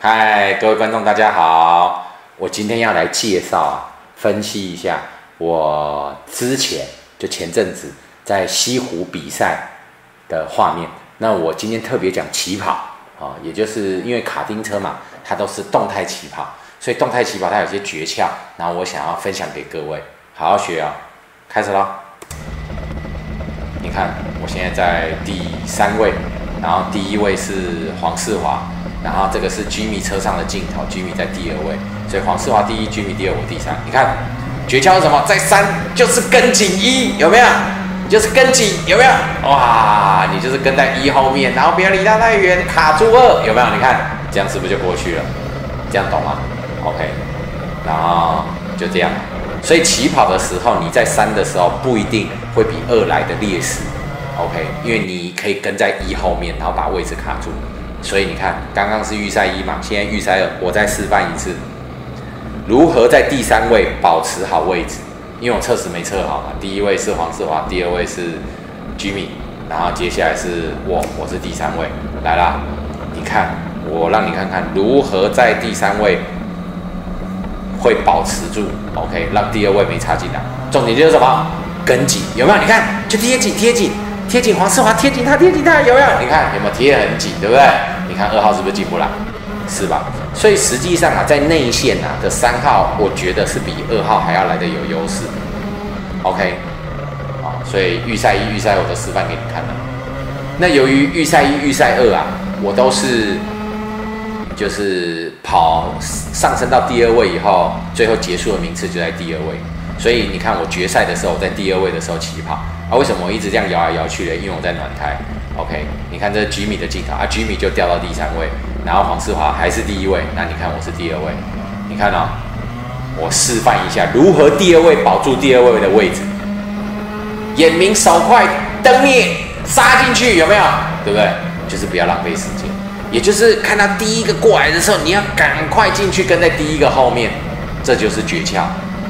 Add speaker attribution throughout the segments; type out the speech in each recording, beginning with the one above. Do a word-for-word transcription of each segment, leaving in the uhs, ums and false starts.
Speaker 1: 嗨，各位观众，大家好！我今天要来介绍啊，分析一下我之前就前阵子在西湖比赛的画面。那我今天特别讲起跑啊、哦，也就是因为卡丁车嘛，它都是动态起跑，所以动态起跑它有些诀窍，然后我想要分享给各位，好好学啊、哦！开始咯。你看，我现在在第三位，然后第一位是黄世华。然后这个是 Jimmy 车上的镜头 ，Jimmy 在第二位，所以黄世华第一 ，Jimmy 第二，我第三。你看诀窍是什么？在三就是跟紧一，有没有？你就是跟紧，有没有？哇，你就是跟在一后面，然后不要离他太远，卡住二，有没有？你看这样是不是就过去了？这样懂吗 ？OK， 然后就这样。所以起跑的时候，你在三的时候不一定会比二来的劣势 ，OK， 因为你可以跟在一后面，然后把位置卡住。所以你看，刚刚是预赛一嘛，现在预赛二，我再示范一次，如何在第三位保持好位置。因为我测试没测好嘛，第一位是黄世华，第二位是 Jimmy， 然后接下来是我，我是第三位。来啦，你看，我让你看看如何在第三位会保持住 ，OK， 让第二位没插进来。重点就是什么？跟紧，有没有？你看，就贴紧，贴紧。贴紧黄世华，贴紧他，贴紧他，有没有？你看有没有贴很紧，对不对？你看二号是不是进不来？是吧？所以实际上啊，在内线啊的三号，我觉得是比二号还要来的有优势。OK， 啊、哦，所以预赛一、预赛我都示范给你看了。那由于预赛一、预赛二啊，我都是就是跑上升到第二位以后，最后结束的名次就在第二位。所以你看我决赛的时候，我在第二位的时候起跑。啊，为什么我一直这样摇来摇去的？因为我在暖胎。OK， 你看这是 Jimmy 的镜头啊 ，Jimmy 就掉到第三位，然后黄世华还是第一位，那你看我是第二位。你看哦，我示范一下如何第二位保住第二位的位置，眼明手快，灯灭杀进去，有没有？对不对？就是不要浪费时间，也就是看到第一个过来的时候，你要赶快进去跟在第一个后面，这就是诀窍。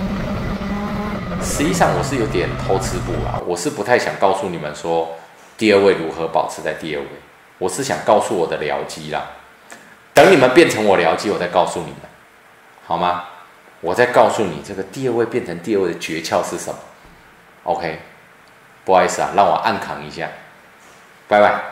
Speaker 1: 实际上我是有点偷吃步啦，我是不太想告诉你们说第二位如何保持在第二位，我是想告诉我的僚机啦，等你们变成我僚机，我再告诉你们，好吗？我再告诉你这个第二位变成第二位的诀窍是什么 ？OK， 不好意思啊，让我暗扛一下，拜拜。